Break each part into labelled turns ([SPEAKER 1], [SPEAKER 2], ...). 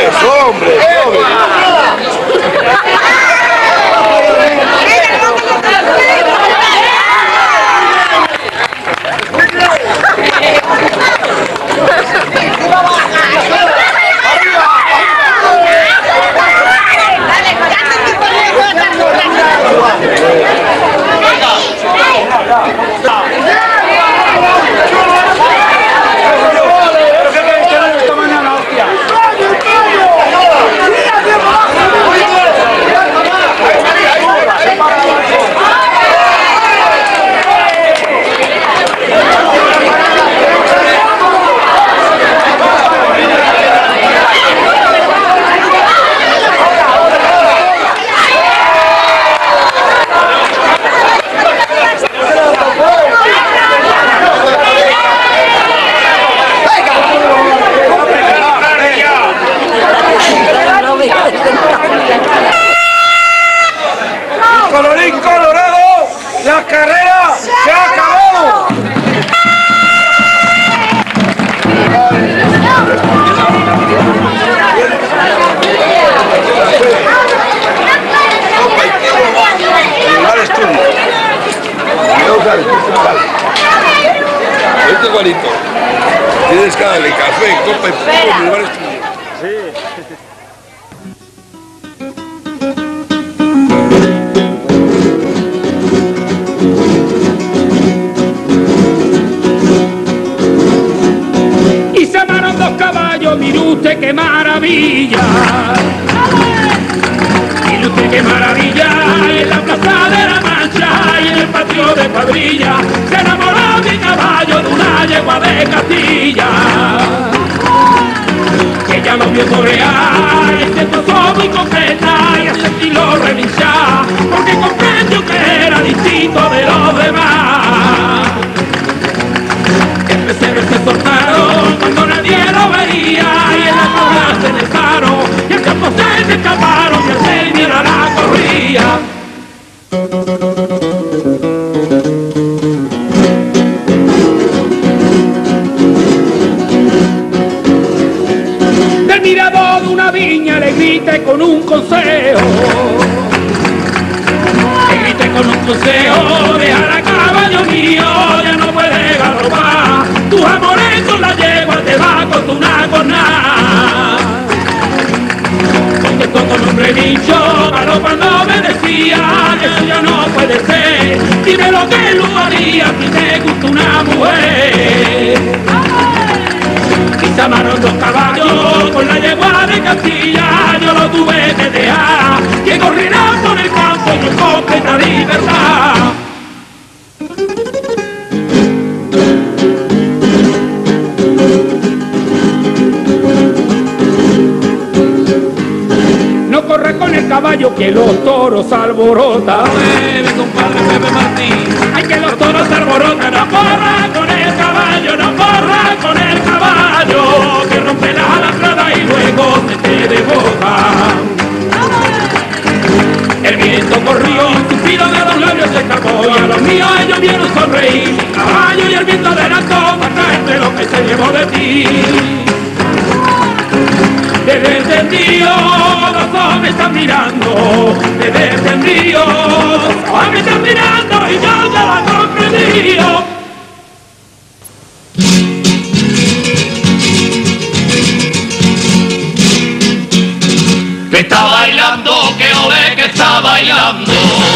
[SPEAKER 1] eso, hombre!
[SPEAKER 2] Colorín colorado, la carrera se ha acabado.
[SPEAKER 1] Este igualito. Tienes que darle café, copa y pollo, mi lugar es tuyo.
[SPEAKER 2] Y se amaron dos caballos, mire usted qué maravilla. Mire usted qué maravilla, y en la plaza de la Mancha y en el patio de cuadrilla se enamoró mi caballo de una yegua de Castilla. Ella lo vio torear y se puso muy coqueta y a sentirlo relinchar, porque comprendió que era distinto de los demás. El pesebre se soltaron cuando nadie lo veía y en la plaza se besaron y el campo se escaparon y el rey mira la corría. Del mirador de una viña le grité con un consejo. Le grité con un consejo, deja a caballo mío, ya no puede galopar. Tus amores con la yegua te va a costar una cornada. Contestó con hombre dicho, galopando me decía, eso ya no puede ser. Dime lo que lo haría si te gusta una mujer. Y se amaron dos caballos con la yegua de Castilla, yo lo tuve que dejar, que corrieran por el campo y con completa libertad. No corre con el caballo que los toros alborotan.
[SPEAKER 3] Bebe, compadre Pepe Martín.
[SPEAKER 2] Ay, que los toros alborotan. No corra con el caballo, no corra con el caballo, que rompe la alambrada y luego se te desboca. El viento corrió, un suspiro de los labios se escapó y a los míos ellos vieron sonreír. El caballo y el viento adelantó para traerte lo que se llevó de ti. Desde el tendío los ojos me están mirando, desde el tendío los ojos me están mirando y yo ya lo he comprendido.
[SPEAKER 3] Que está bailando, que ole que está bailando.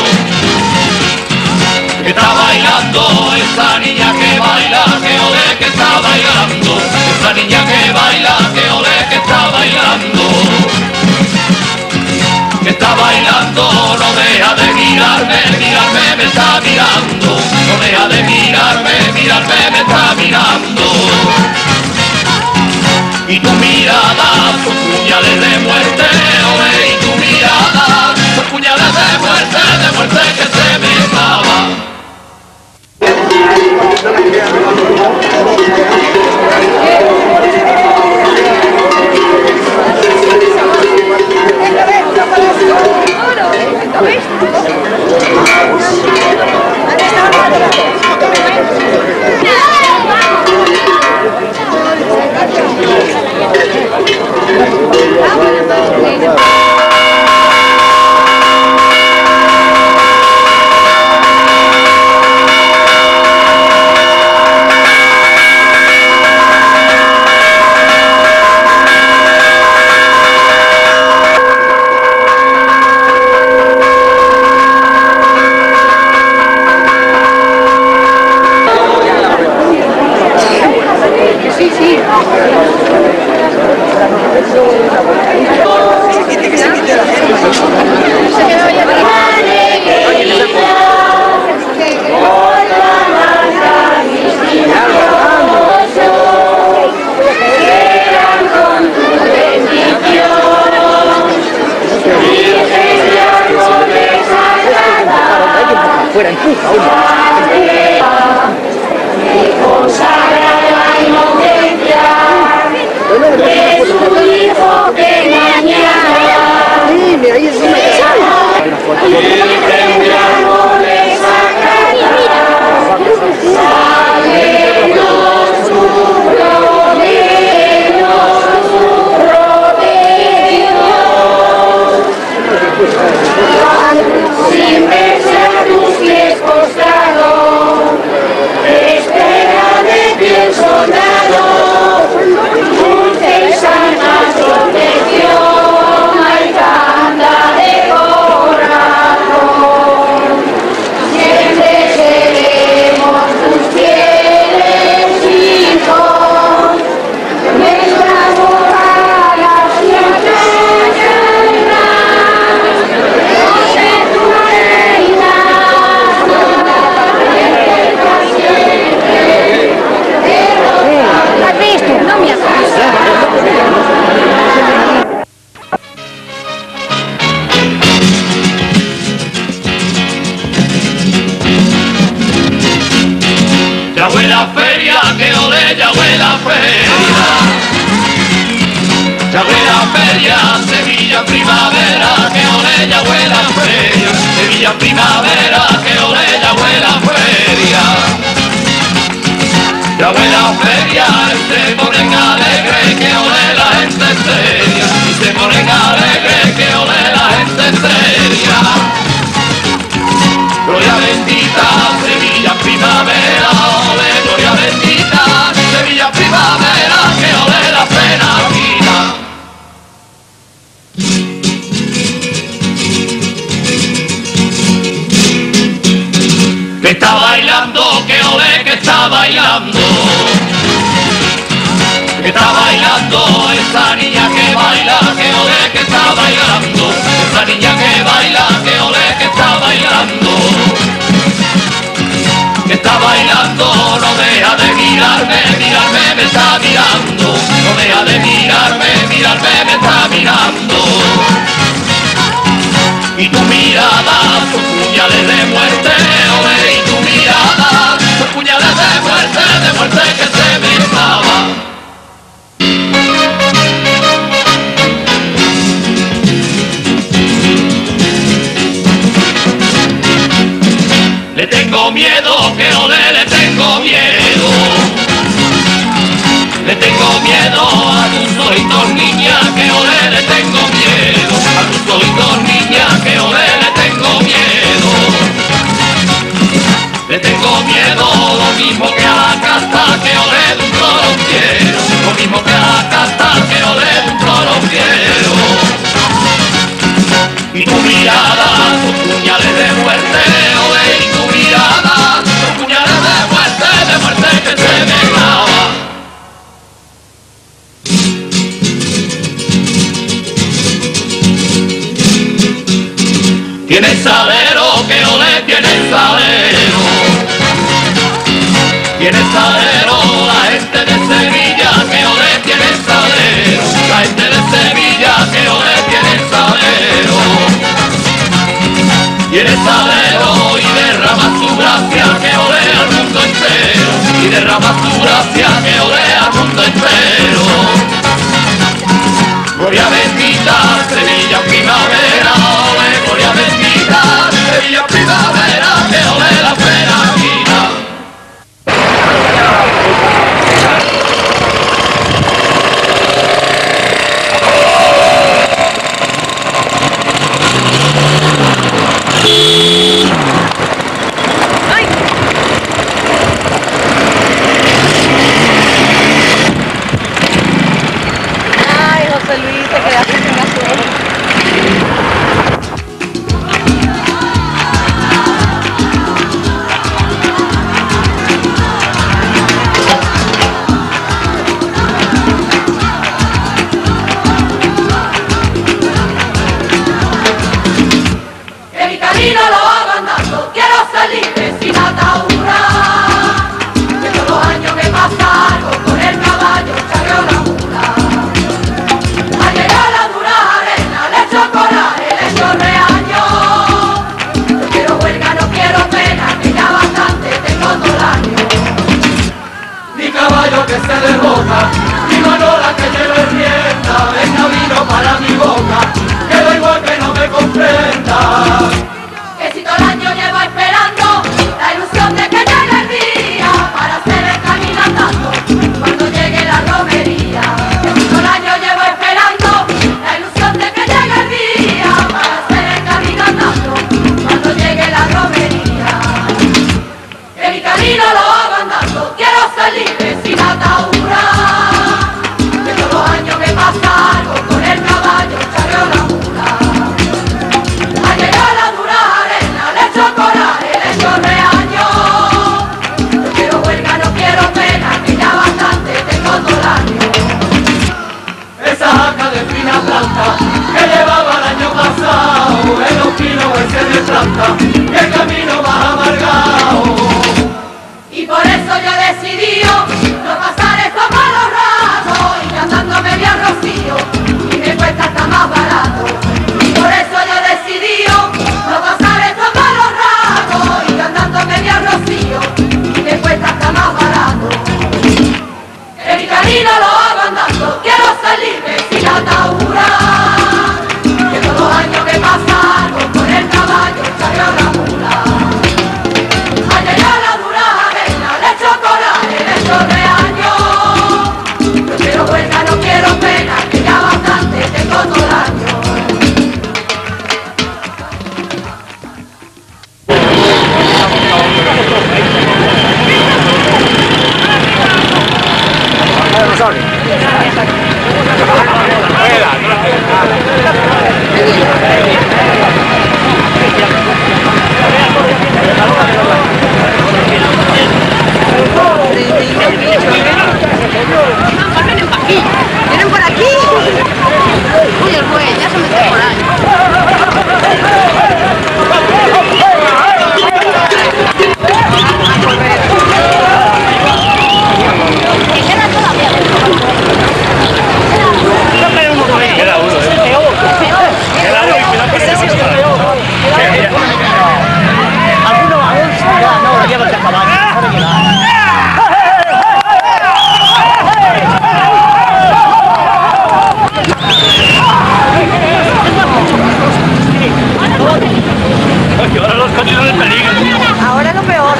[SPEAKER 3] Que está bailando esa niña que baila, que ole que está bailando. Esa niña que baila, que ole que está bailando. Que está bailando, no deja de mirarme, mirarme me está mirando. No deja de mirarme, mirarme me está mirando. Y tu mirada son puñales de muerte, ole, y tu mirada son puñales de muerte que se me clava.
[SPEAKER 4] ¡Vamos! empuja uno.
[SPEAKER 5] Consagra la inocencia de su hijo que mañana
[SPEAKER 4] Dime, ahí es una que sale.
[SPEAKER 5] y de árboles sacará sale los susurros de Dios sin verse a tus pies postrados. Espera de ti el soldado, dulce y sana protección, ay canta de corazón. Siempre seremos tus fieles hijos, nuestra moral hacia caerá, de tu reina. ¿Has visto? No me
[SPEAKER 3] Ya huele la feria, que ole, ya huele la feria. Ya huele la feria, Sevilla primavera, que ole, ya huele la feria. Sevilla primavera, que ole, ya huele la feria. Ya huele la feria, se ponen alegre, que ole la gente seria. Y se ponen alegre, que ole la gente seria. Gloria bendita, Sevilla primavera, ole, gloria bendita, Sevilla primavera, que ole la pena vida. Que está bailando, que ole, que está bailando. Que está bailando, esa niña que baila, que ole, que está bailando. Esa niña que baila, que ole, que está bailando. Que está bailando, no deja de mirarme, mirarme, me está mirando. No deja de mirarme, mirarme, me está mirando. Y tu mirada son puñales de muerte, ole, y tu mirada son puñales de muerte que se me clava. Le tengo miedo, que ole, le tengo miedo. Le tengo miedo a tus ojitos, niña, que ole, le tengo miedo. A tus ojitos, niña, que ole, le tengo miedo. Le tengo miedo, lo mismo que a la casta, que ole, de un toro quiero. Lo mismo que a la casta, que ole, de un toro quiero. Y tu mirada son puñales de muerte, ole, y tu mirada son puñales de muerte que se me clava. Tienes salero, que ole, tienes salero. Tienes salero, la gente de Sevilla, que ole, tienes salero. La gente de Sevilla, que ole, tienes salero. Tienes salero y derrama su gracia, que ole al mundo entero. Y derrama su gracia, que ole al mundo entero. Gloria bendita, Sevilla primavera, ole, gloria bendita, Sevilla primavera, que ole la pena vida.
[SPEAKER 6] Ay, José Luis, te quedaste sin gasolina. Ahora es lo peor.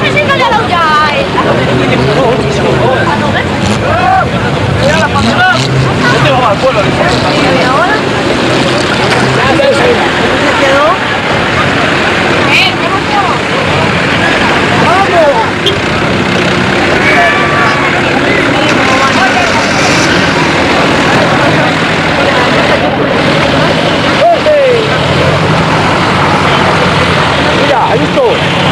[SPEAKER 2] Este va al pueblo.
[SPEAKER 6] ¿Y ahora? ¿Se quedó?
[SPEAKER 2] Mira, ahí está.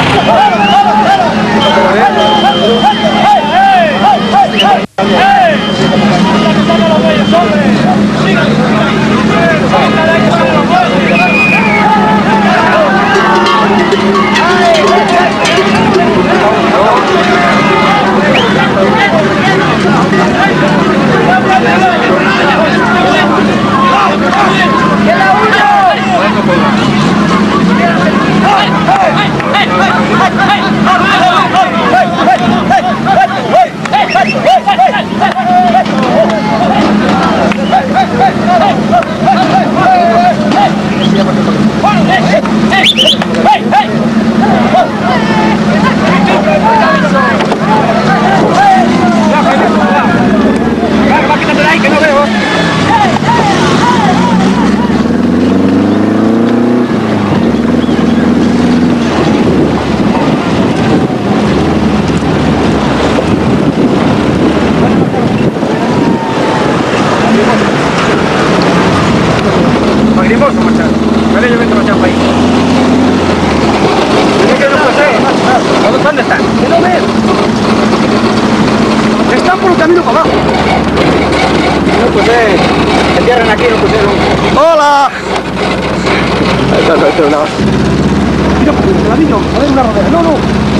[SPEAKER 2] ¿Dónde están? ¿Qué no ves? Están por un camino para abajo. No, pues se entierran aquí, no pusieron. ¡Hola! No, no. Mira, pues el camino, a ver una rodera. No, no.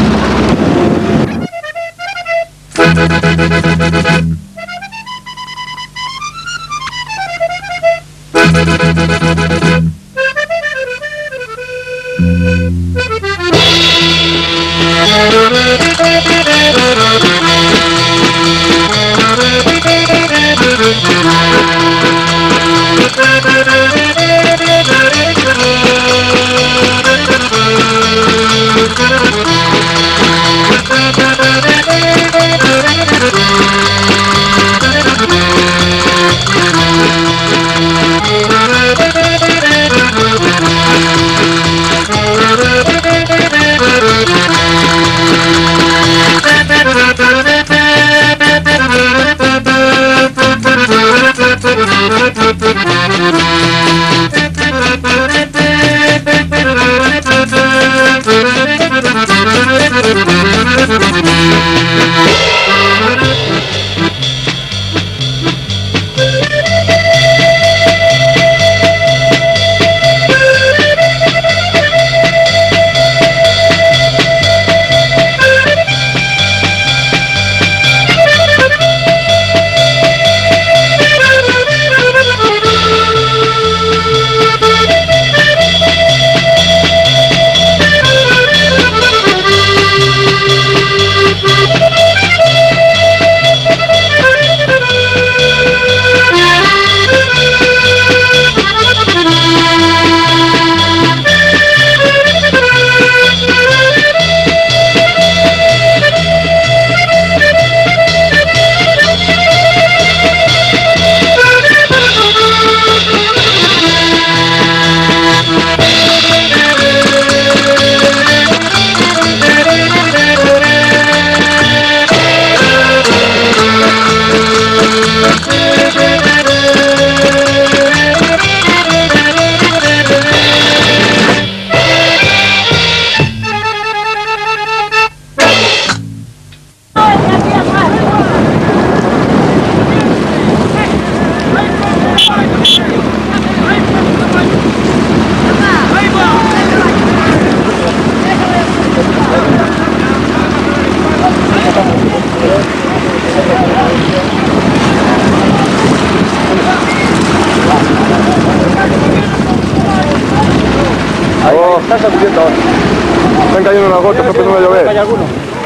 [SPEAKER 1] Está lloviendo ahora. Están cayendo unas gotas, pero no va a llover. ¿Hay alguno?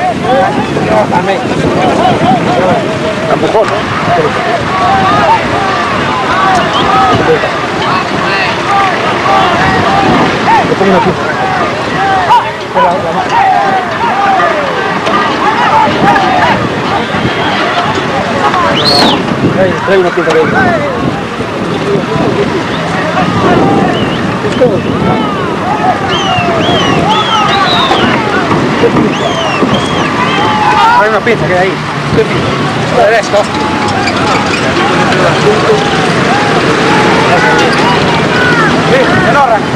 [SPEAKER 1] Tampoco, ¿no? Lo pongo aquí.
[SPEAKER 7] Trae una pieza de ahí. Trae una pieza que hay ahí. A la derecha, hostia. Sí, no arranca.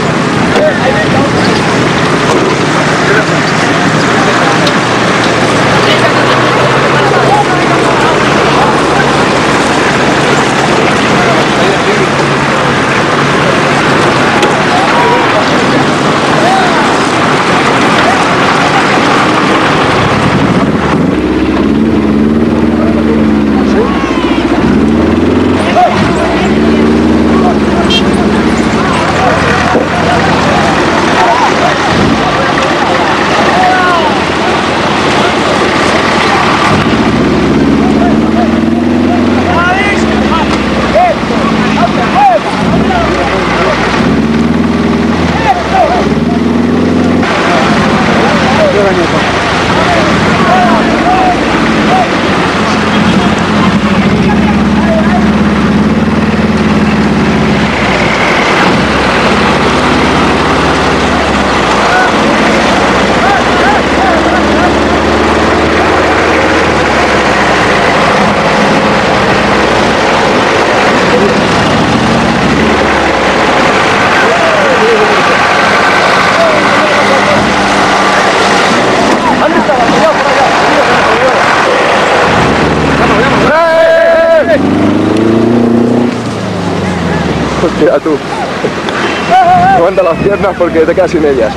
[SPEAKER 1] Hostia, tú. Levanta las piernas porque te quedas sin ellas.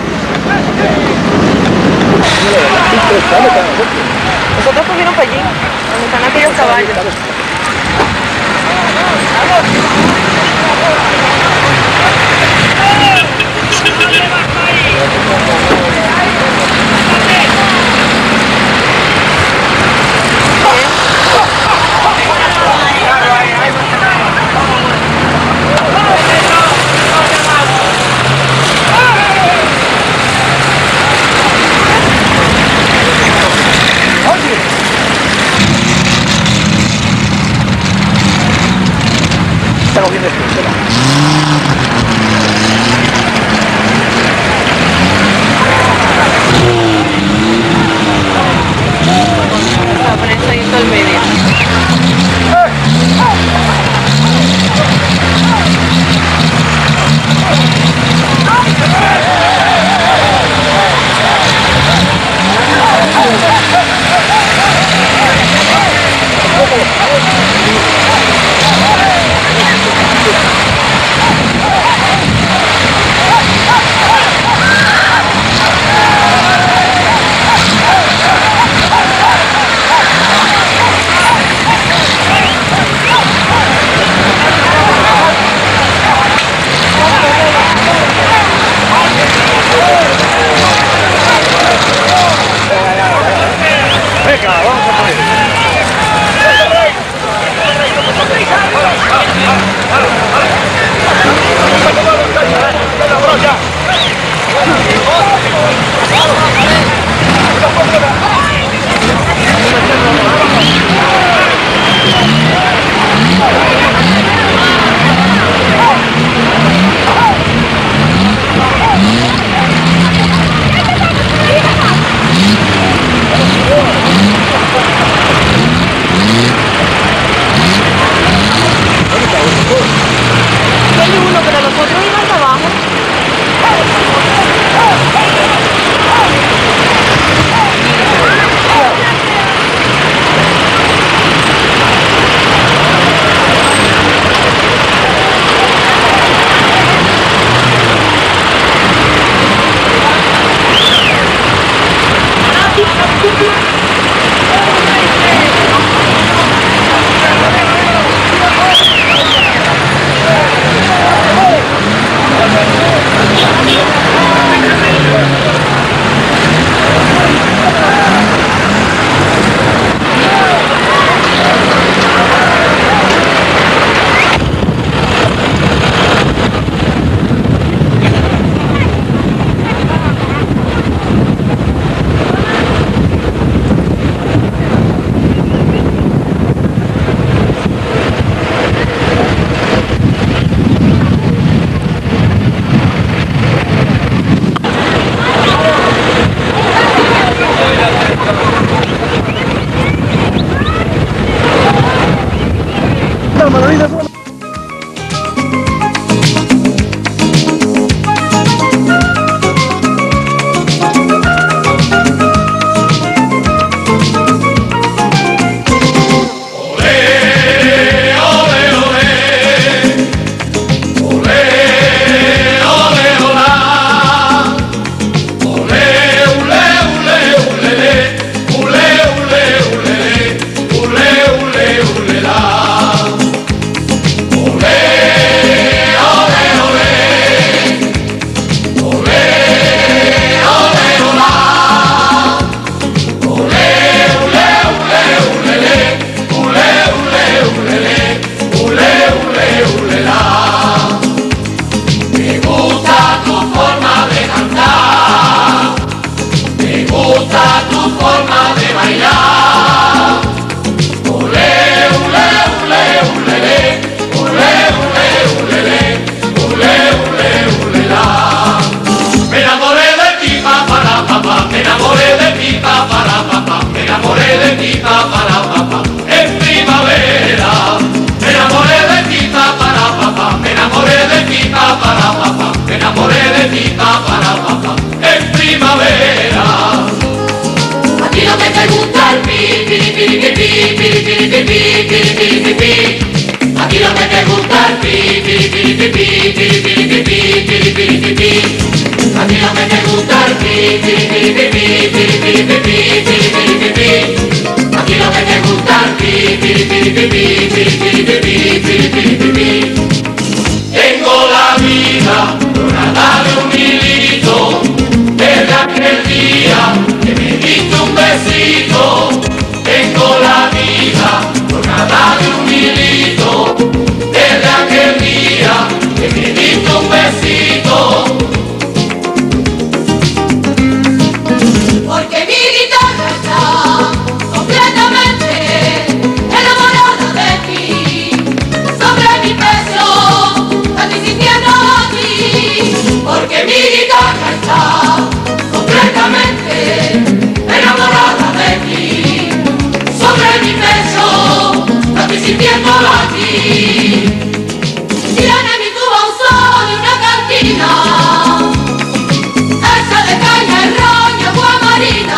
[SPEAKER 6] Nosotros subieron para allí, donde están aquellos caballos.
[SPEAKER 7] Está cogiendo esto, espera.
[SPEAKER 6] La prensa ahí en todo el medio.
[SPEAKER 3] vida, nada de un hilito, desde aquel día que me diste un besito, tengo la vida, nada de un hilito, desde aquel día que me diste un besito.
[SPEAKER 5] Porque mi guitarra está completamente enamorada de ti, sobre mi pecho la estoy sintiendo aquí. Porque mi guitarra está completamente enamorada de ti, sobre mi pecho la estoy sintiendo aquí. Tiene mi tuba un sol y una cantina, esa de caña y roña guamarina.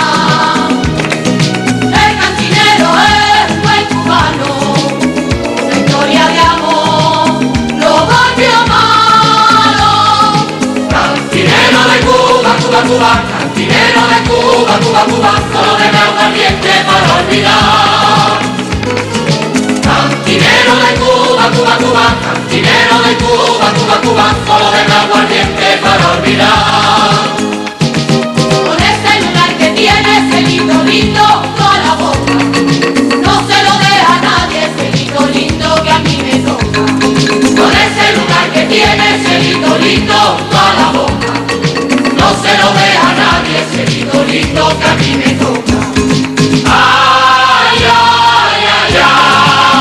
[SPEAKER 5] El cantinero es un buen cubano, una historia de amor lo volvió malo.
[SPEAKER 3] Cantinero de Cuba, Cuba, Cuba, cantinero de Cuba, Cuba, Cuba, solo debe aguardiente para olvidar. Cantinero de Cuba, Cuba, Cuba, cantinero de Cuba, Cuba, Cuba, solo debe aguardiente para olvidar.
[SPEAKER 5] Con ese lunar que tiene, ese lindo lindo toda la boca, no se lo deja a nadie, ese lindo lindo que a mí me toca.
[SPEAKER 3] Con ese lunar que tiene, ese lindo toda la boca, no se lo deja a nadie, ese lindo que a mí me toca. Ay, ay, ay, ay.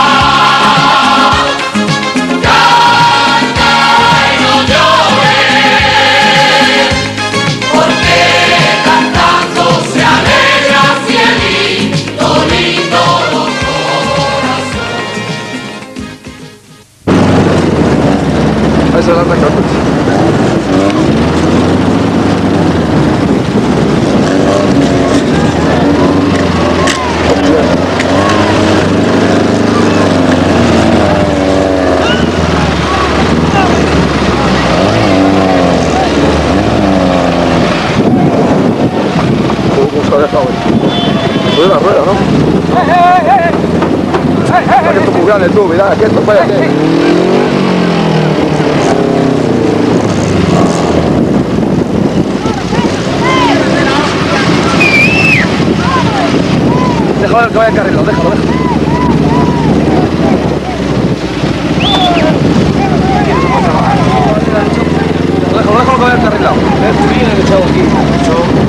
[SPEAKER 3] Canta y no llores, porque cantando se alegra cielito lindo los corazones.
[SPEAKER 1] Ahí se la anda acá. Sube la rueda, ¿no? Para que esto es muy grande tú, mirá, aquí esto, váyate. Déjalo que vaya carrilado, déjalo. Déjalo que vaya carrilado. Es bien echado aquí.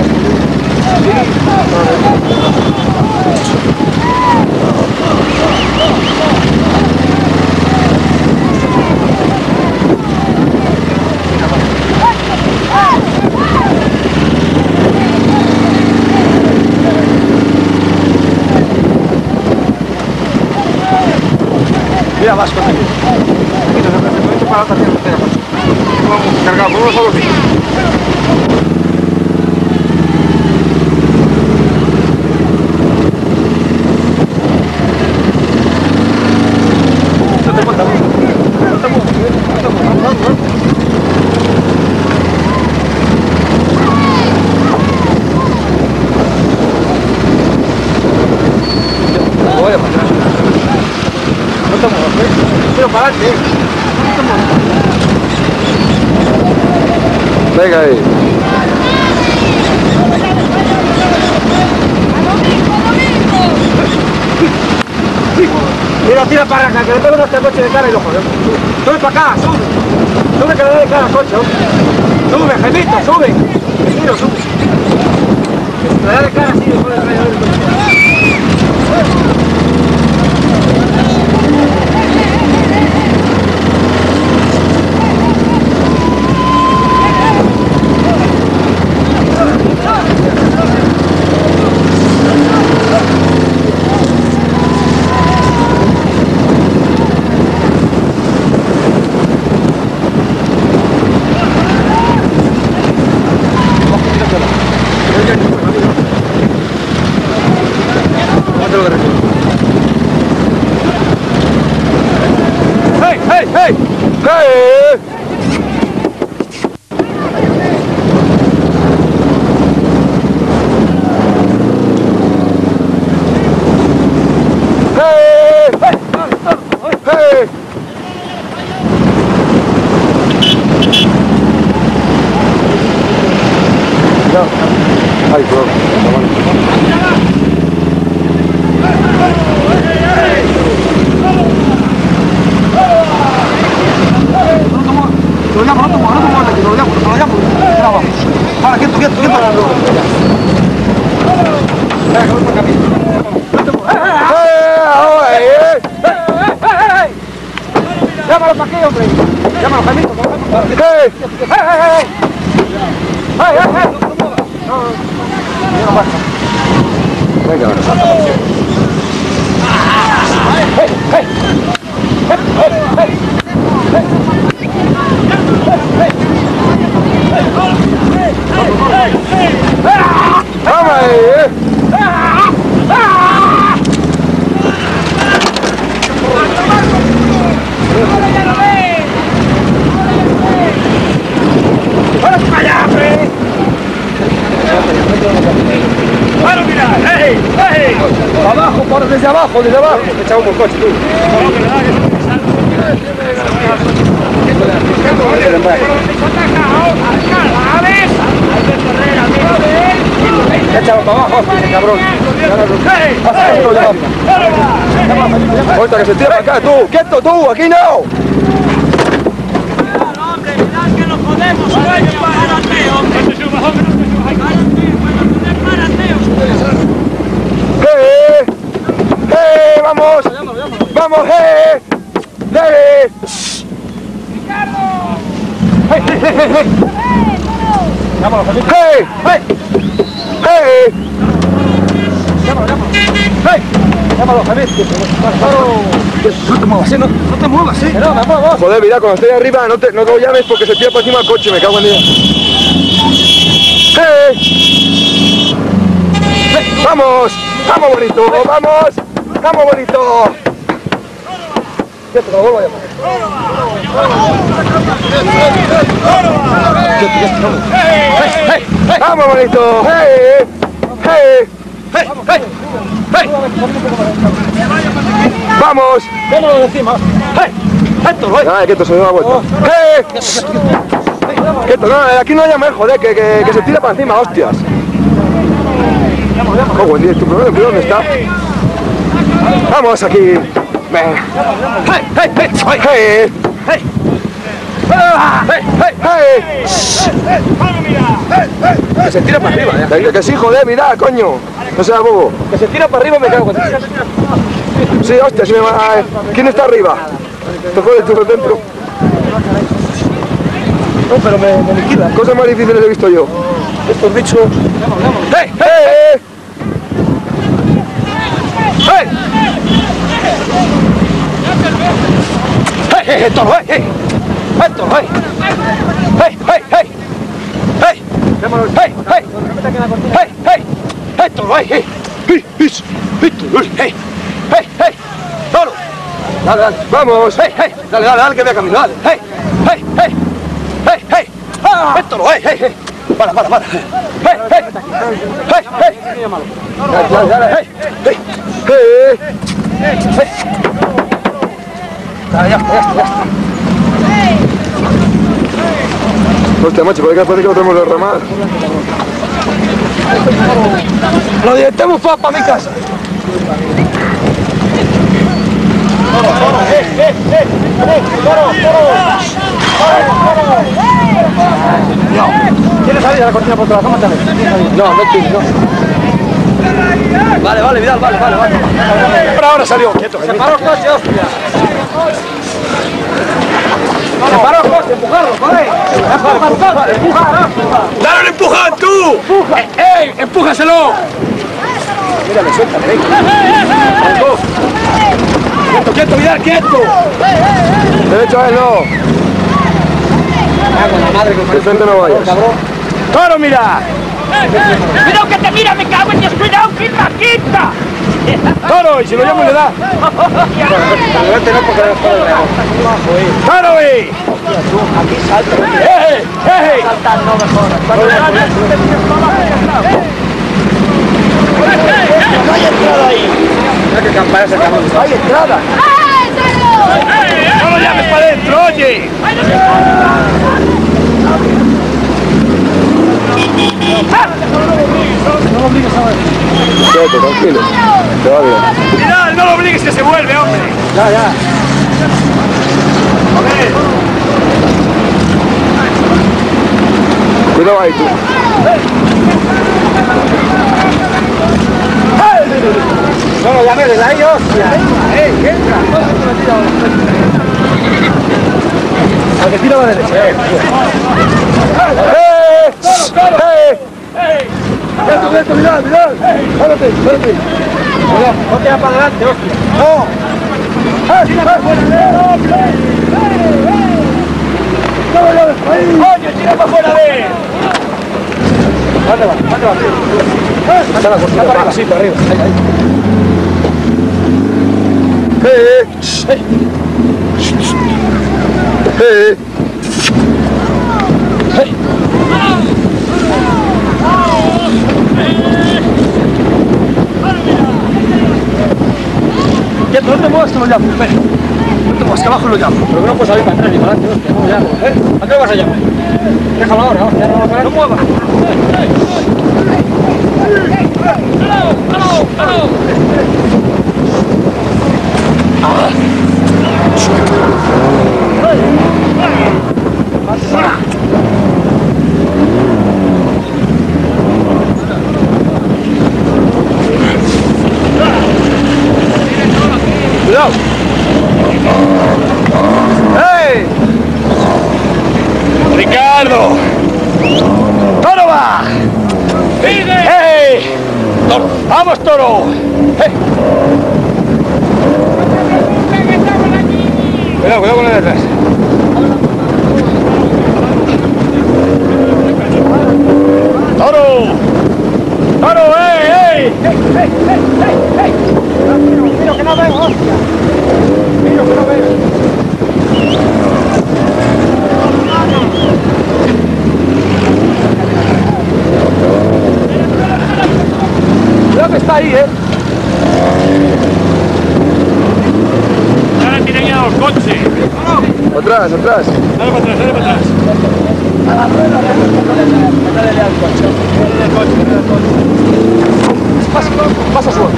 [SPEAKER 1] Mira, vas con aquí. Vete para la otra tierra. Vamos a cargar por uno solo aquí. Venga ahí. Mira, tira para acá, que le pego este coche de cara y lo jodemos. Sube para acá, sube. Sube que le dé de cara al coche. Sube, Jaimito, sube. Tiro, sube. Le da de cara así, después de traer el coche. Ay, cuidado. Lo llamo, no te muevas, aquí, lo llamo. Mira, vamos. Ahora, quieto. Llámalo para aquí, hombre. Llámalo, Jaimito. Venga, vamos ahí, Desde abajo. Echamos por coche, tú. Echamos para abajo, cabrón. Ahorita que se tira para acá, tú. Quieto, tú, aquí no.
[SPEAKER 2] Hombre, mirad que nos podemos.
[SPEAKER 1] ¡Vamos! ¡Vamos, Llámalo, Javier. No te muevas, ¿eh? No, me muevo. Joder, mira, cuando estoy arriba no lo llames porque se tira por encima del coche, me cago en Dios. ¡Vamos! ¡Vamos, bonito! ¡Vamos, bonito! Ya te lo vuelvo a llamar. ¡Vamos, bonito! ¡Vamos! ¡Vámonos de encima! ¡Quieto, se me da la vuelta! ¡Quieto! No, aquí no llames, joder, que se tira para encima, hostias. ¡Oh, buen día! ¿Tu problema dónde está? ¡Vamos aquí! ¡Venga! Que se tira para arriba, ya. Que sí, joder, mira, coño. No sea bobo. Que se tira para arriba, me cago. Sí, hostia, si me va a... ¿Quién está arriba? Te jodes tú dentro. No, pero me liquida. Cosas más difíciles he visto yo. Estos bichos... ¡Hey! ¡Hey! ¡Hey! ¡Hey! ¡Toro! ¡Hey! ¡Hey! ¡Toro! ¡Hey! ¡Hey! ¡Hey! ¡Hey! ¡Hey! ¡Hey! ¡Hey! ¡Hey! ¡Hey! ¡Hey! ¡Toro! ¡Hey! ¡Hey! ¡Hey! ¡Hey! ¡Hey! ¡Hey! ¡Toro! Dale, dale, vamos. ¡Hey! ¡Hey! Dale, que voy a caminar. Dale. ¡Hey! ¡Hey! ¡Hey! ¡Hey! ¡Hey! ¡Hey! ¡Toro! ¡Hey! ¡Hey! ¡Hey! Para. ¡Hey! ¡Hey! ¡Hey! ¡Hey! Dale. ¡Hey! ¡Hey! ¡Hey! ¡Hey! Ya está. Hostia, macho, parece que lo tenemos de remar. Lo directemos para mi casa. ¿Tienes salida la cortina por toda la cama también? No tienes, no. Vale, Vidal, vale. Pero ahora salió, quieto. Se paró el coche, hostia. Se paró el coche, empujarlo, joder. Empuja. ¡Dale un empujón, tú! ¡Empuja! ¡Ey! ¡Empújaselo! Mírale, suéltale, venga. Quieto, Vidal, quieto. Derecho a él, no. Con la madre que de frente no vayas. ¡Toro, mira!
[SPEAKER 2] ¡Cuidado que te mira, me cago en Dios! ¡Cuidado, quita!
[SPEAKER 1] ¡Toro! Y si lo llamo le da. ¡Toro!
[SPEAKER 2] Aquí salta.
[SPEAKER 1] ¡Eh!
[SPEAKER 2] Saltar no mejora. No hay entrada ahí.
[SPEAKER 1] Mira que campana se acabó. ¡Hay entrada!
[SPEAKER 2] ¡No
[SPEAKER 1] lo llames para adentro, oye! No lo obligues a ver.
[SPEAKER 8] Quédate, tranquilo. Te va bien.
[SPEAKER 1] Mira, no lo obligues que se vuelve, hombre. Ya. A ver.
[SPEAKER 8] Cuidado ahí tú.
[SPEAKER 1] No lo llames desde ahí, hostia. Entra. Al que tira va derecha. Esto, mirad. Párate. No te va para adelante, hostia. No. ¡Coño, tira para afuera de él! ¿Dónde va? Anda la cosita para arriba. Sí, para arriba. Ya, no te muevas que lo llamo. Ven. No te muevas, que abajo lo llamo. Pero que no puedes salir para atrás ni para adelante, hostia. No lo llamo. ¿A qué lo vas a llamar? Déjalo ahora, hostia. No muevas. Cuidado. ¡Hey! ¡Ricardo! ¡Toro va! ¡Sigue! ¡Hey! ¡Toro! ¡Vamos, Toro! ¡Hey! Cuidado con el de atrás. ¡Toro! ¡Toro, ¡hey! Mira que no veo, hostia. Mira que no veo. Cuidado que está ahí,
[SPEAKER 2] Ahora tienen ya los coches.
[SPEAKER 8] Atrás.
[SPEAKER 2] Dale para atrás.
[SPEAKER 1] Pasa suave.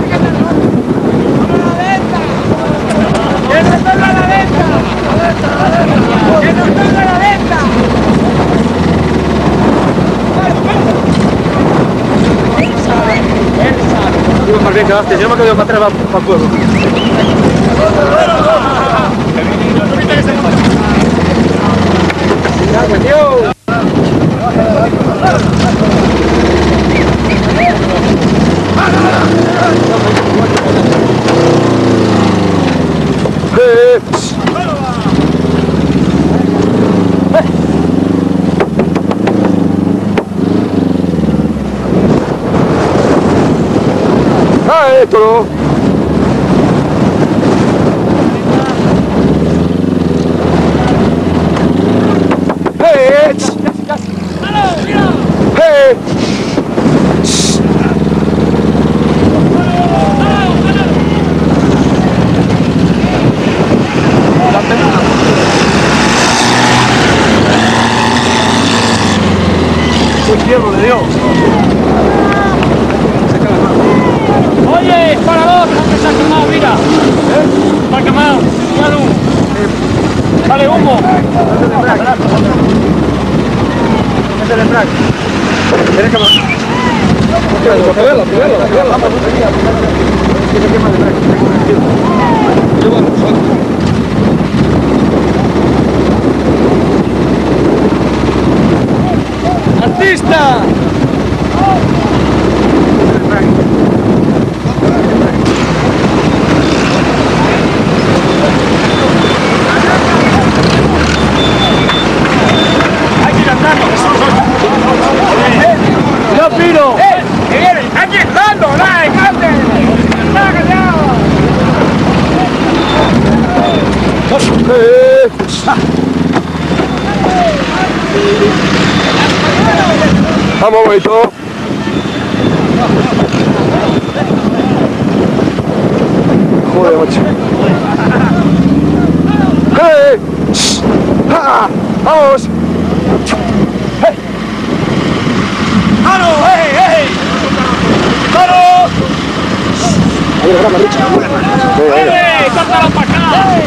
[SPEAKER 5] ¡Que no está en la derecha! ¡Que no está en la derecha!
[SPEAKER 1] Digo, más bien quedaste, yo no me quedo para atrás, para el pueblo.
[SPEAKER 8] Toro. Hey! Hey!
[SPEAKER 1] Soy tierno de Dios.
[SPEAKER 2] Oye, disparador, que se ha quemado, mira. Se ha quemado, sale humo. Sale humo.
[SPEAKER 1] Ese es el frac. Tienes que verlo. Que se quema el frac. ¡Artista!
[SPEAKER 2] Hay que ir andando, que son
[SPEAKER 1] ¡Ya, Pino!
[SPEAKER 2] ¡Que viene! ¡Hay que ir andando! ¡Dale, cante! ¡Dale, callado!
[SPEAKER 8] Vamos, bonito. Joder, macho. ¡Hey! ¡Ja! ¡Vamos! ¡Hey!
[SPEAKER 2] ¡Córtalo para acá!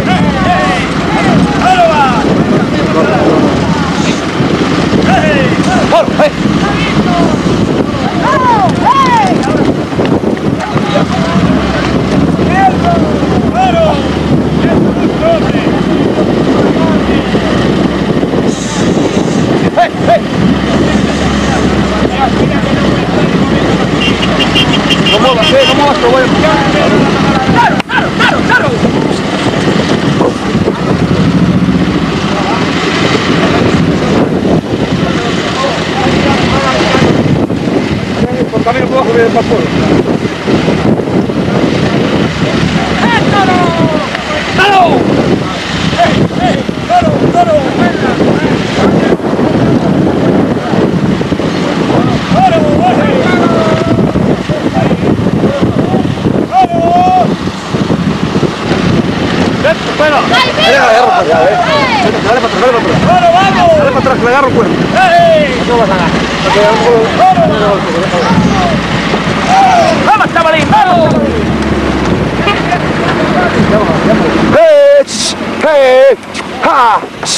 [SPEAKER 1] También puedo subir el pastor. Le agarro el cuerpo. No vas a ganar.
[SPEAKER 2] ¡Vamos, chavalín! ¡Vamos!
[SPEAKER 8] Hey! Ha!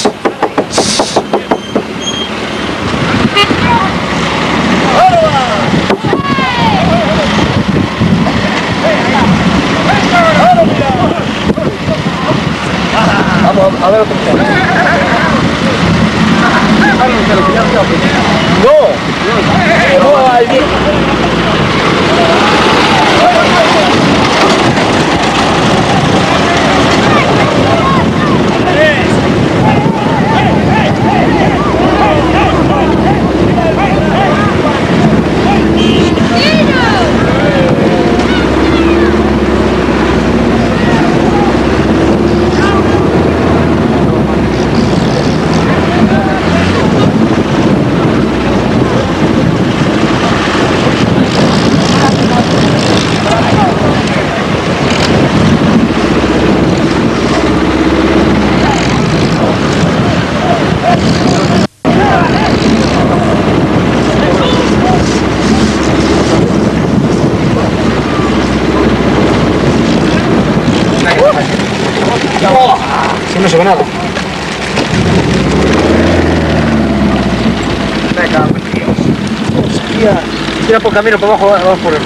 [SPEAKER 8] Vamos a ver otro tema. No, al viejo.
[SPEAKER 1] Si no se ve nada.
[SPEAKER 7] Venga, hostia. Tira por camino para abajo, vamos por el.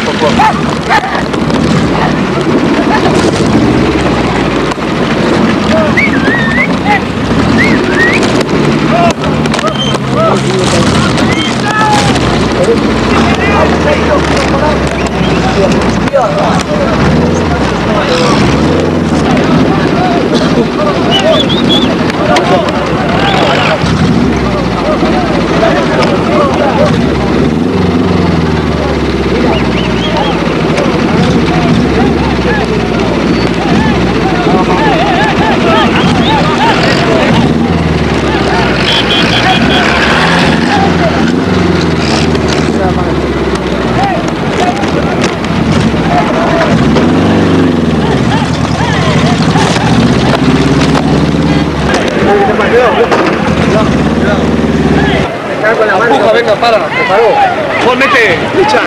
[SPEAKER 1] Empuja, venga, para, por favor. Juan, mete, lucha.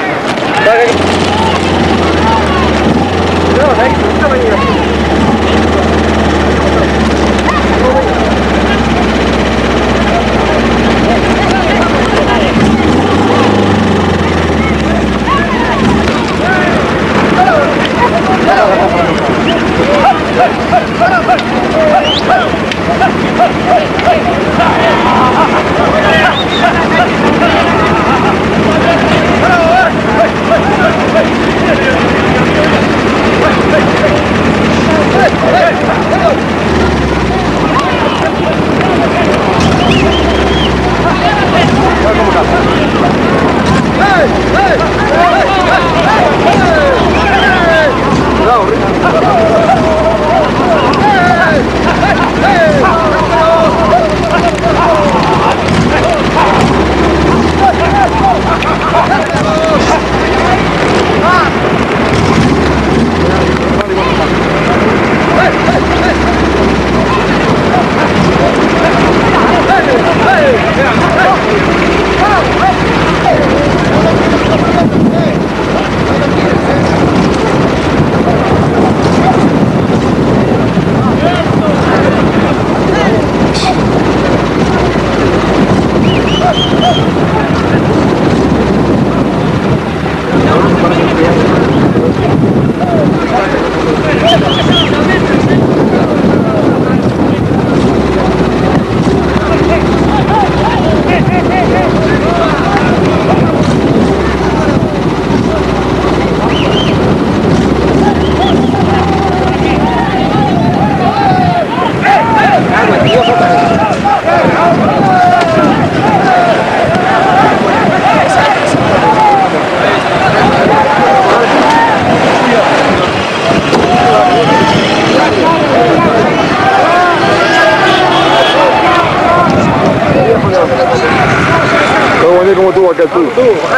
[SPEAKER 8] también como tuvo aquel tú.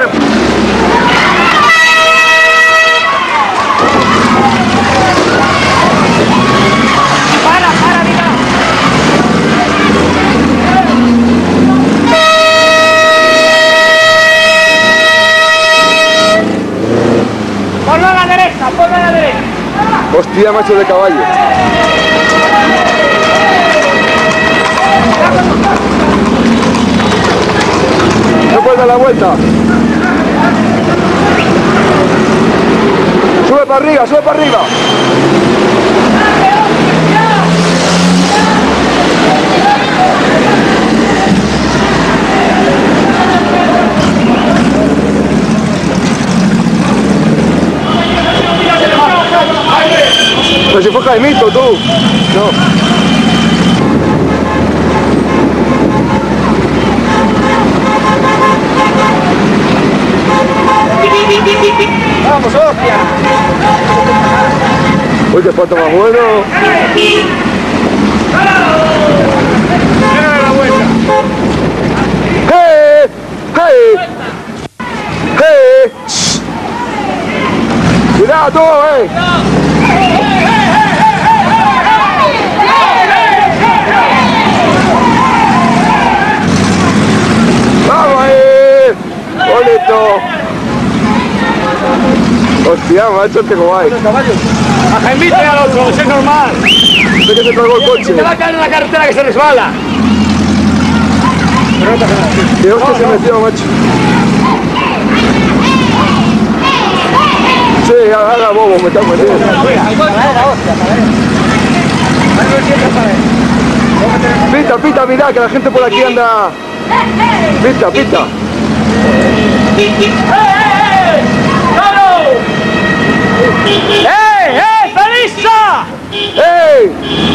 [SPEAKER 1] Para, mira. Ponlo a la derecha, ponlo a la derecha.
[SPEAKER 8] Hostia, macho de caballo. No puedes dar la vuelta. Sube para arriba, sube para arriba. Pero si fue Jaimito, tú. No.
[SPEAKER 1] Vamos, hostia.
[SPEAKER 8] Uy, qué pato más bueno.
[SPEAKER 1] La vuelta.
[SPEAKER 8] ¡Hey! ¡Hey! ¡Hey! ¡Cuidado tú, ¡Vamos ahí! ¡Bonito! Hostia, macho, qué guay.
[SPEAKER 1] A Jaimito y al otro, eso es normal.
[SPEAKER 8] Sé que se tragó el coche.
[SPEAKER 1] Te va a caer en la carretera que se resbala.
[SPEAKER 8] ¿Qué hostia se metió, macho? Sí, haga bobo, me está metiendo. Pita, pita, mirá, que la gente por aquí anda. Pita, pita.
[SPEAKER 1] ¡Felisa!
[SPEAKER 8] ¡Ey!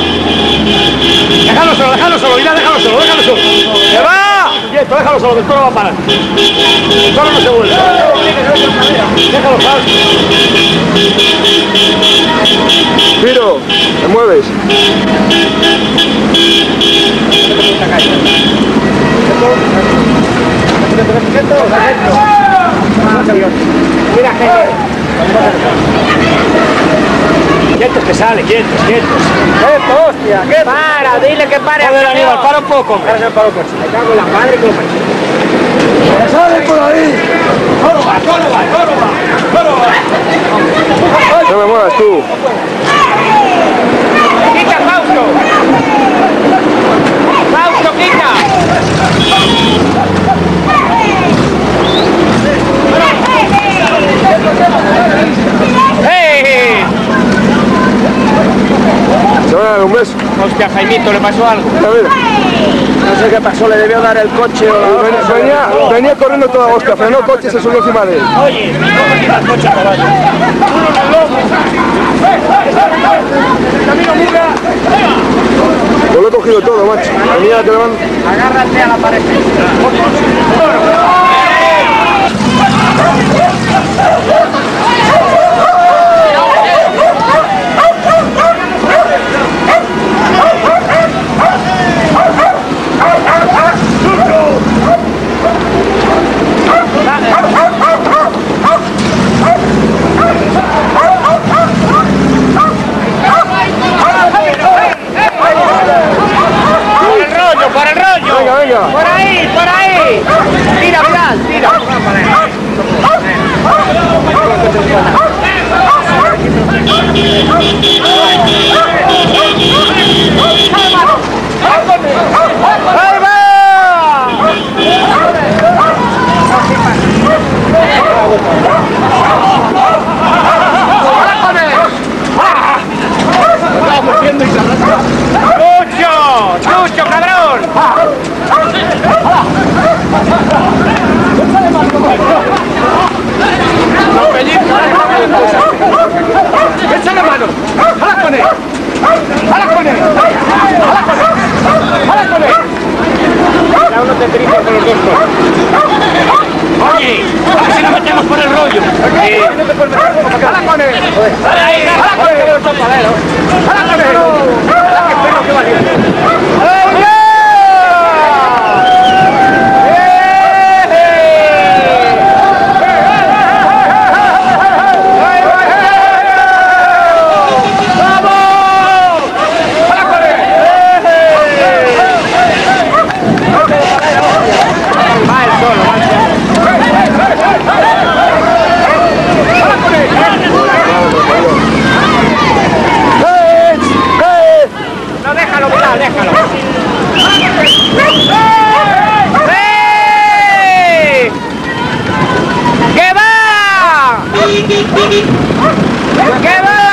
[SPEAKER 1] Déjalo solo, mira, déjalo solo. ¡Que va! Quieto, déjalo solo, que el toro va a parar. El toro no se vuelve. Déjalo, Pablo.
[SPEAKER 8] Piro, te mueves.
[SPEAKER 1] Mira, gente. Quietos, que sale, quietos. ¡Quieto, hostia! ¡Quieto!
[SPEAKER 6] Para, dile que pare.
[SPEAKER 1] Joder, Aníbal, para un poco. Ahora se paró el coche. Me cago en la madre que lo parió.
[SPEAKER 8] ¡Sale por ahí!
[SPEAKER 1] ¡Toro va!
[SPEAKER 8] No me muevas tú.
[SPEAKER 6] Quita, Fausto. Fausto, quita. ¡Hey!
[SPEAKER 8] Se van a dar un beso.
[SPEAKER 6] Hostia, Jaimito, ¿le pasó algo?
[SPEAKER 8] A ver,
[SPEAKER 1] No sé qué pasó, le debió dar el coche o...
[SPEAKER 8] venía corriendo toda hostia, frenó el coche y se subió encima de él.
[SPEAKER 1] Oye, no me quitas el coche a caballo. Uno en el lomo. El camino muga.
[SPEAKER 8] Yo lo he cogido todo, macho. Venía que le van...
[SPEAKER 6] Agárrate a la pared. ¡Para el rollo!
[SPEAKER 8] Venga, venga.
[SPEAKER 6] ¡Por ahí! ¡Tira, Vidal, tira! ¡Ahí va! ¡Chucho, cabrón!
[SPEAKER 1] ¡Échale mano! ¡Jala con él! Ya uno te triste con los dos coches. Oye, a ver si nos metemos por el rollo. ¡Jala con él! ¡Jala con él! ¡Jala que perro, qué valiente! ¡Eh! ¡Que va! ¡Que va!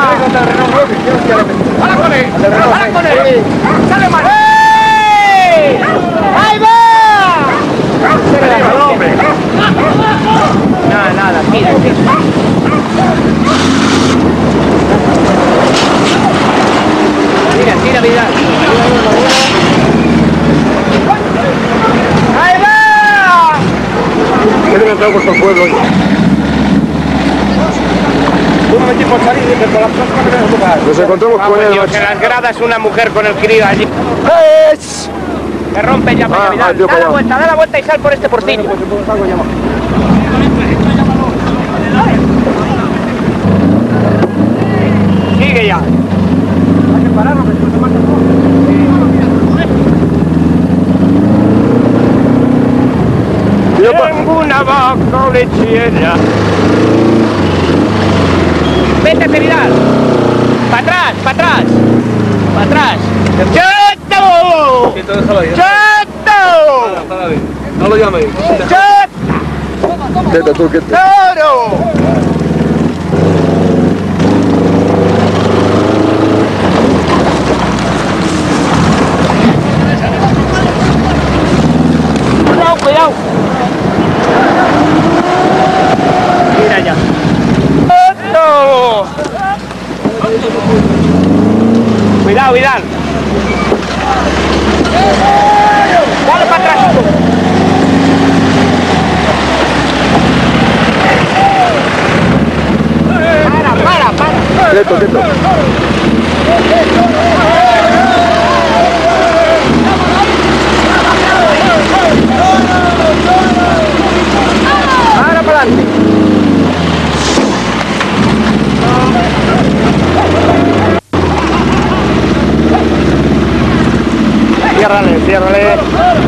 [SPEAKER 1] ¡Hala con él! ¡Hala con él! ¡Sale mal! ¡Eh! ¡Ahí va! Nada, nada, tira. Tira, Vidal. ¡Ahí va!
[SPEAKER 8] ¿Qué le entrado por todo el pueblo hoy?
[SPEAKER 1] Un momento por salir y por las cosas que me ocupan.
[SPEAKER 8] Nos encontramos con él.
[SPEAKER 1] Dios, en las gradas una mujer con el crío allí. Me rompe ya para allá, Vidal. Da la vuelta y sal por este portillo. Sigue ya. Hay que pararlo, que se mata todo. Tengo una vaca lechera. Vete, Vidal. Para atrás, para atrás. Para atrás. ¡Chato! ¡Chato!
[SPEAKER 8] No lo llames.
[SPEAKER 1] ¡Chato!
[SPEAKER 8] Quieta tú, quieta.
[SPEAKER 1] ¡Toro! Cuidado. Mira ya. ¡Otto! Cuidado, Vidal. Dale para atrás. Para.
[SPEAKER 8] Quieto.
[SPEAKER 1] Ahora para adelante. Ciérrale.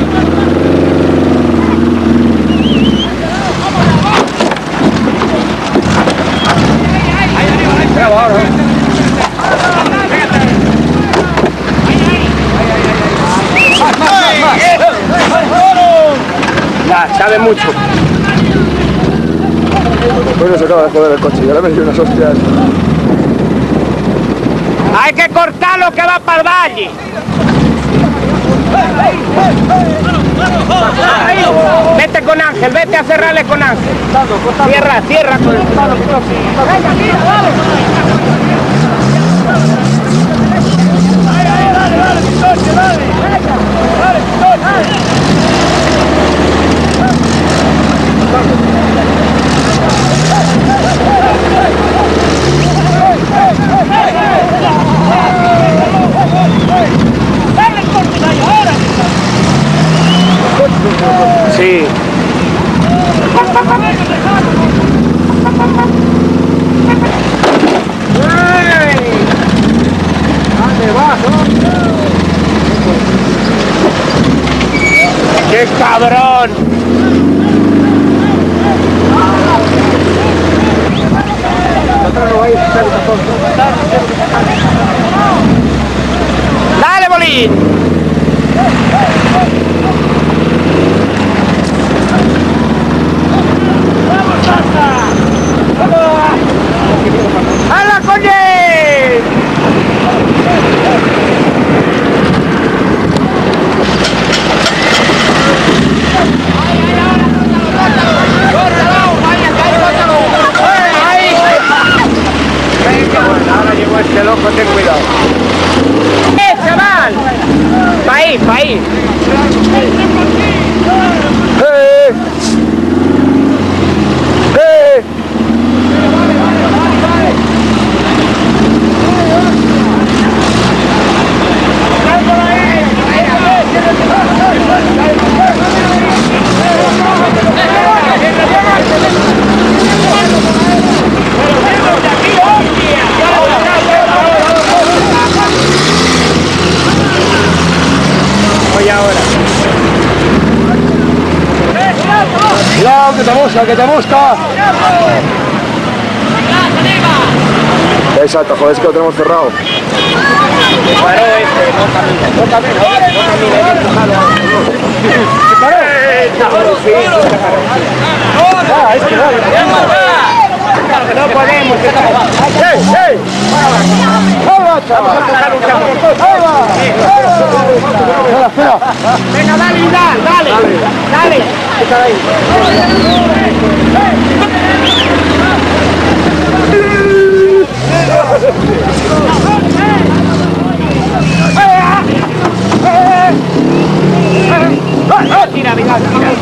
[SPEAKER 1] Ya, sabe mucho.
[SPEAKER 8] Bueno, se acaba de joder el coche y ahora me dio unas hostias.
[SPEAKER 1] Hay que cortarlo que va para el valle. Vete con Ángel, vete a cerrarle con Ángel. Cierra con el palo. Sí. ¿Dónde vas, ¡qué cabrón! ¡Dale, Bolín! ¡Hala con él! Ahora llegó este loco, ten cuidado. Chaval! Pa' ahí.
[SPEAKER 8] Cuidado, que te mosca. Exacto, joder, es que lo tenemos cerrado.
[SPEAKER 1] Paró este, no camina, no camina, ¿se paró? Sí, es que no podemos. ¡Ey! ¡Vamos, chaval! Vamos a tocar un campo. Espera. Venga, dale, dale. Está ahí. Tira, no.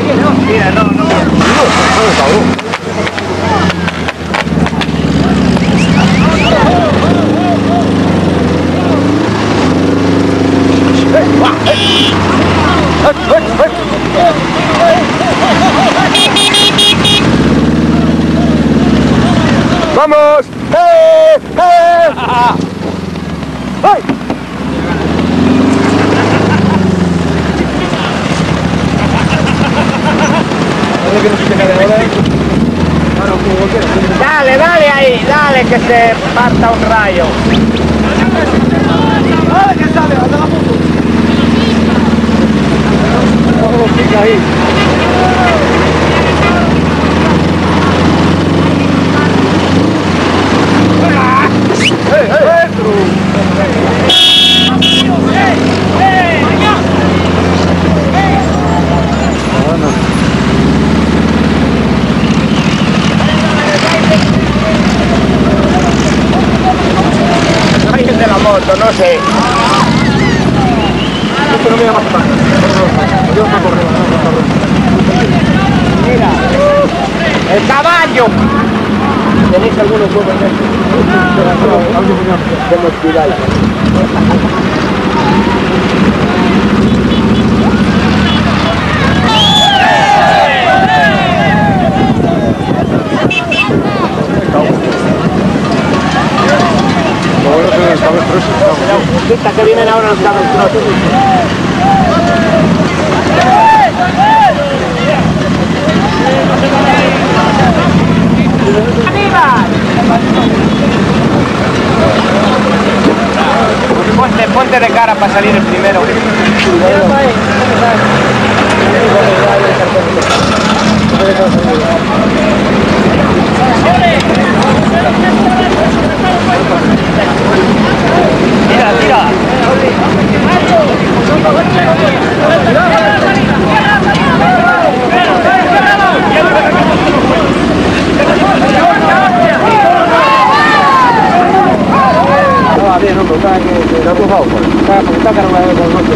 [SPEAKER 8] ¡Vamos! ¡Ay!
[SPEAKER 1] Dale ahí, dale que se parta un rayo. Dale que sale, anda la puta. Vamos, pica ahí. Alguien de la moto, no sé. Esto no me da más para. Yo no corro. Mira, el caballo. ¿Tenéis algunos huevos de estos? Como espiral. Que vienen ahora los cabos crosses. Ponte de cara para salir el primero. Tira. Bien, no, pero está que lo he bajado. Está que no me con nosotros.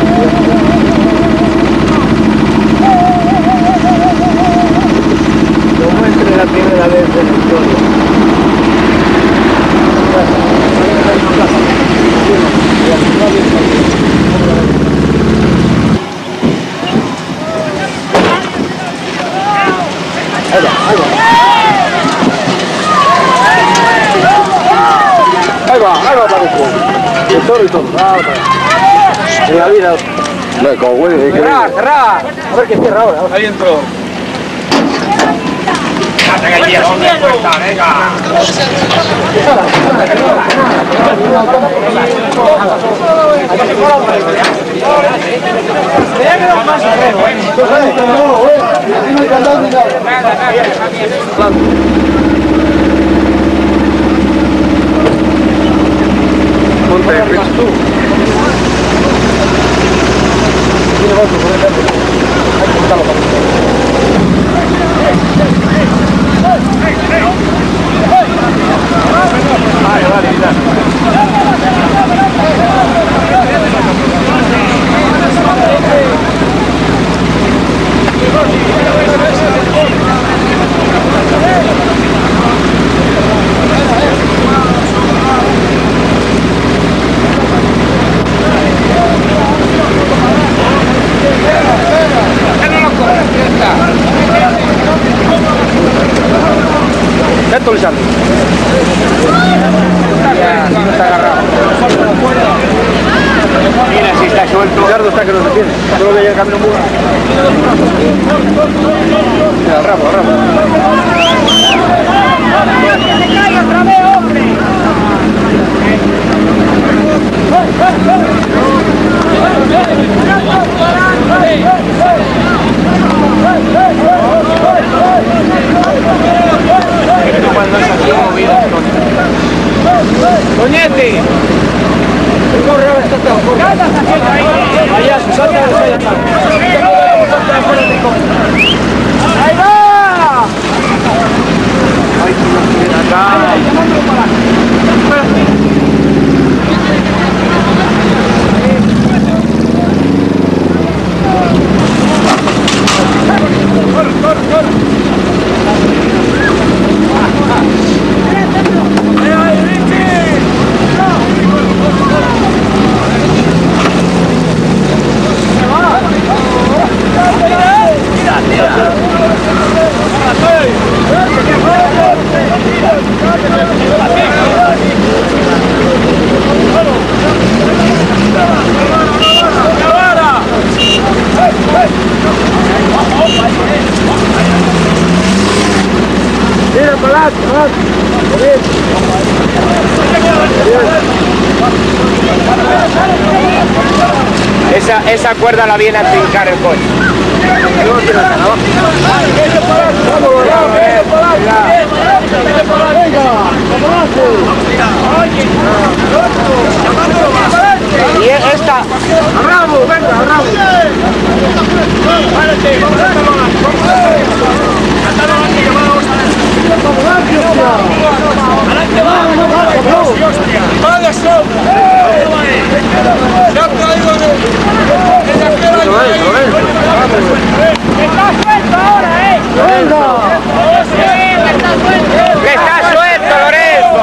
[SPEAKER 1] Lo muestre la primera vez en la historia. Ahí va, parejo. El toro y todo. En la vida.
[SPEAKER 8] No, como güey,
[SPEAKER 1] cerrá. A ver qué cierra ahora.
[SPEAKER 2] Ahí entró.
[SPEAKER 8] Ponte de pecho tú.
[SPEAKER 1] Esto le sale. No está agarrado. Mira si está suelto.
[SPEAKER 8] Ricardo está que no se tiene. Solo que ya el camino muy. Mira, al ramo.
[SPEAKER 1] ¡Que se caiga otra vez, hombre!
[SPEAKER 7] Cuando es aquí movido.
[SPEAKER 1] ¡Coñete! Corre, ahora está todo, corre. Allá, salta, salta. ¡Ahí va!
[SPEAKER 7] Ay, tú no quieres acá.
[SPEAKER 1] Mira, para
[SPEAKER 7] Esa cuerda la viene a trincar el coche. Y esta.
[SPEAKER 1] ¡Bravo! ¡Venga, bravo!
[SPEAKER 7] ¡Que está suelto, Lorenzo!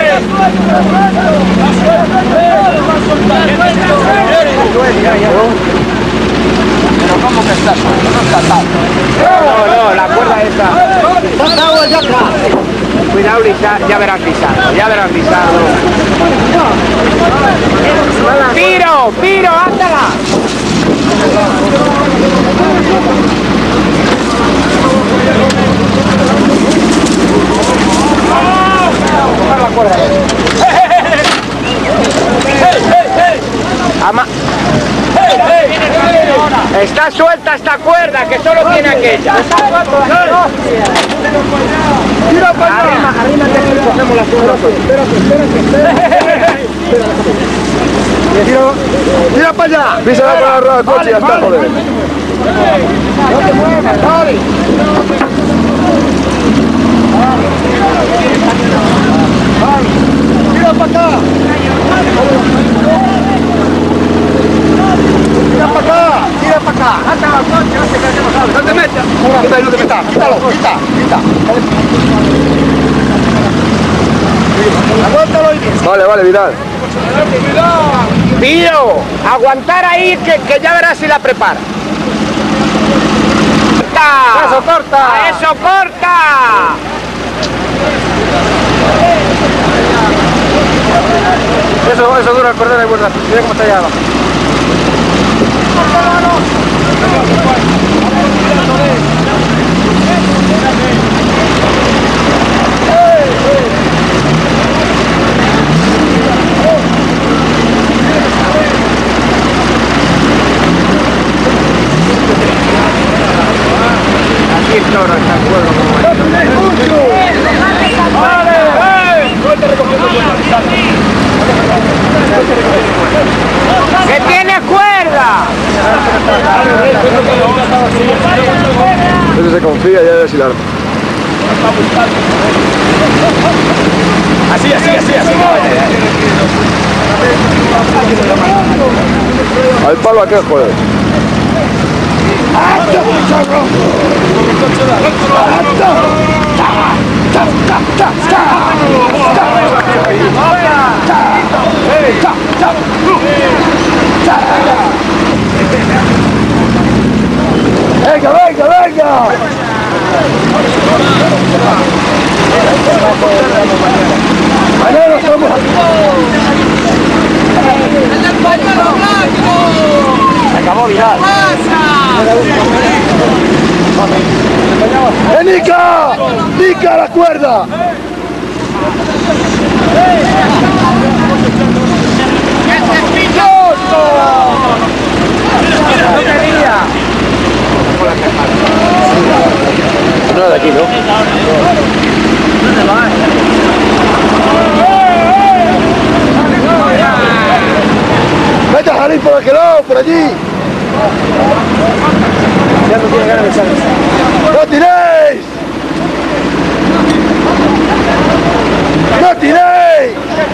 [SPEAKER 1] Pero ¿cómo que está suelto? No está atado.
[SPEAKER 7] No, la cuerda esa. Cuidado, ya verás Lizardo, ya verás Lizardo. ¡Piro! ¡Piro! ¡Ándala! Está suelta esta cuerda, que solo tiene aquella.
[SPEAKER 1] ¡Tira para allá!
[SPEAKER 7] Arrímate aquí y cogemos la cuerda.
[SPEAKER 1] Espérate. Tira para allá.
[SPEAKER 8] Písala para la rueda del coche y ya está, joder.
[SPEAKER 1] No te muevas, dale. Tira para acá. Tira para acá. Tira para acá. No te metas. No te metas. Quítalo. Quita. Aguántalo ahí.
[SPEAKER 8] Vale, Vidal.
[SPEAKER 7] Pío, aguantar ahí que ya verás si la prepara.
[SPEAKER 1] ¡Eso corta!
[SPEAKER 7] ¡Eso corta!
[SPEAKER 1] Eso dura el cordero y vuelta. Mira cómo está allá abajo.
[SPEAKER 7] Aquí el toro está el cuerno como ¡que tiene cuerda!
[SPEAKER 8] Ese se confía ya de deshilar.
[SPEAKER 1] Así.
[SPEAKER 8] Al palo aquel, joder.
[SPEAKER 1] ¡Venga! Manero, somos aquí. Se acabó Vidal. ¡Nica la cuerda!
[SPEAKER 5] ¡Ese es
[SPEAKER 1] ¡No quería!
[SPEAKER 8] No es de aquí, ¿no?
[SPEAKER 1] ¿Dónde vas?
[SPEAKER 8] ¡Vete a salir por aquel lado, por allí!
[SPEAKER 1] Ya no tiene ganas de salir.
[SPEAKER 8] ¡No tiréis! ¡No tiréis!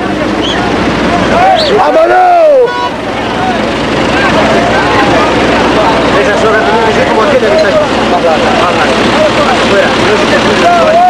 [SPEAKER 8] ¡Vámonos!
[SPEAKER 1] Esas horas tienen que ser como aquella que está ahí. Fuera, no se te fuera.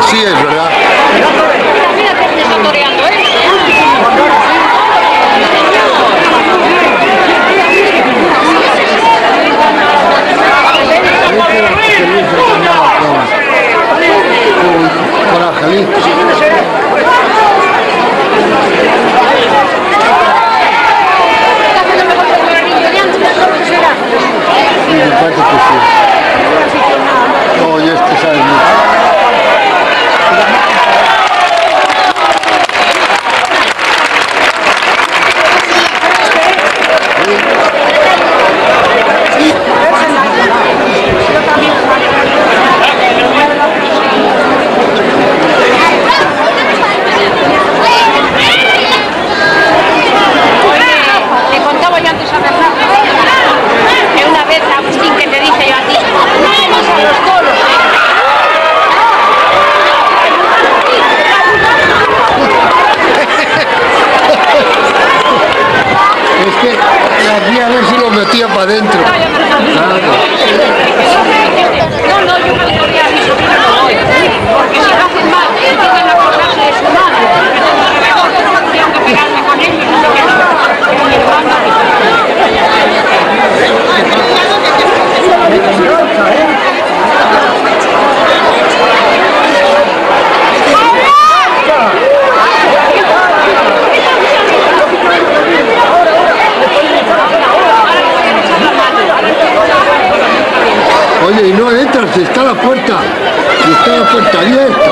[SPEAKER 9] Sí, es verdad.
[SPEAKER 6] Mira que me está toreando, ¿eh?
[SPEAKER 9] Con Angelito. Sí, me parece que sí. No, y este sabe mucho.
[SPEAKER 6] Te contaba yo antes a verdad que una vez Agustín que te dije yo a ti, no vamos a los toros,
[SPEAKER 9] Es que hacía a ver si lo metía para adentro.
[SPEAKER 6] No, no, yo me toreé a mi sobrino, porque si lo hacen mal, tienen la coraje de su madre, tengo que pegarme con ellos, no sé qué, mi hermana.
[SPEAKER 9] Oye, y no entras, está la puerta. Está la puerta abierta.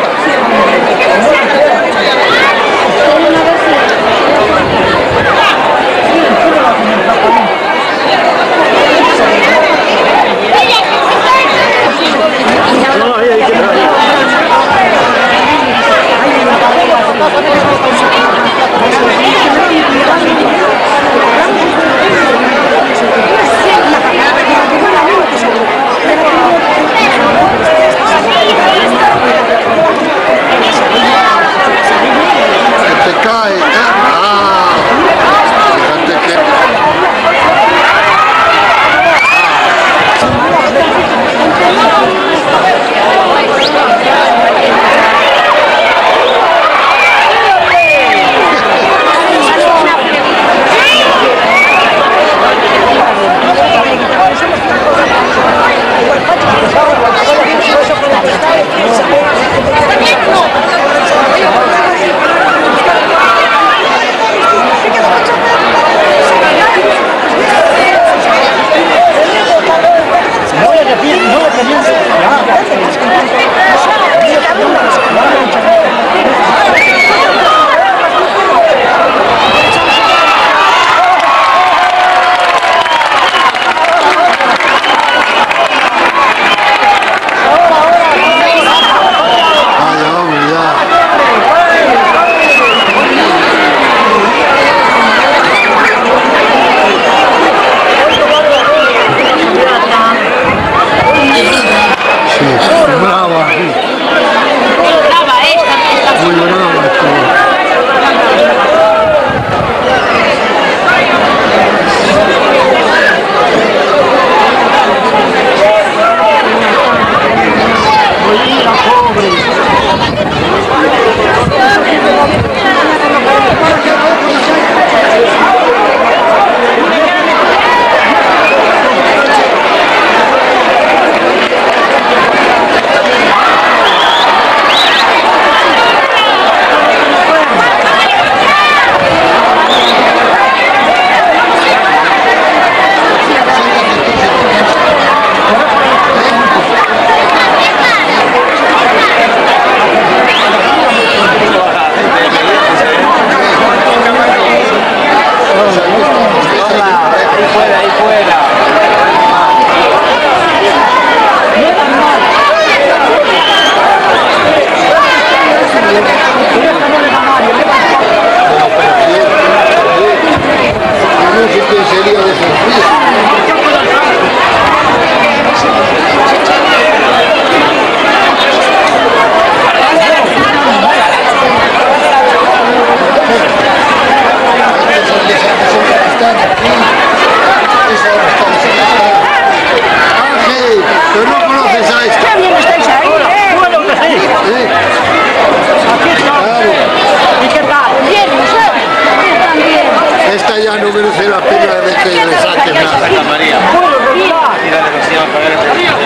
[SPEAKER 9] ya no merece la pena de que le saque nada.
[SPEAKER 1] Santa María. Y la relación a pagar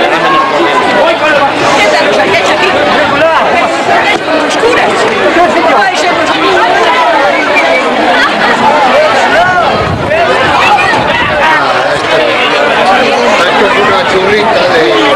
[SPEAKER 9] Esto es una churrita de...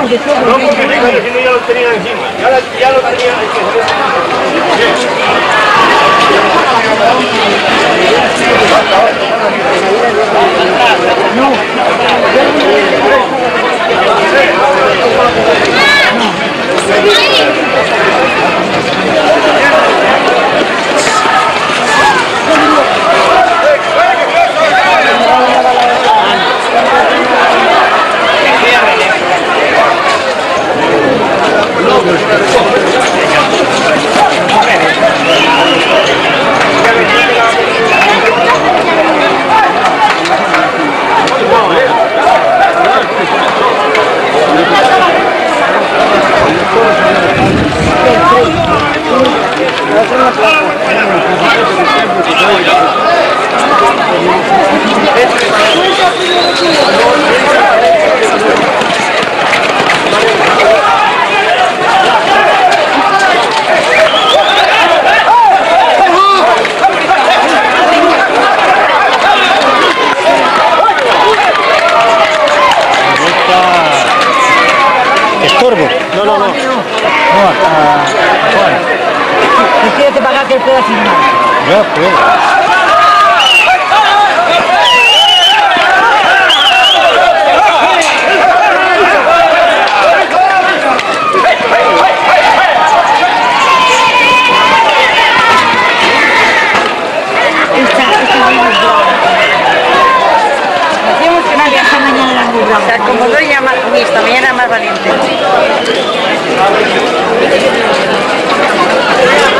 [SPEAKER 1] No, porque si no ya lo tenía encima. Ya lo tenía
[SPEAKER 7] Estorbo. No.
[SPEAKER 6] Si quieres te pagar que él pueda firmar.
[SPEAKER 7] Ya, pues.
[SPEAKER 6] Se acomodó y ya más esta mañana más valiente.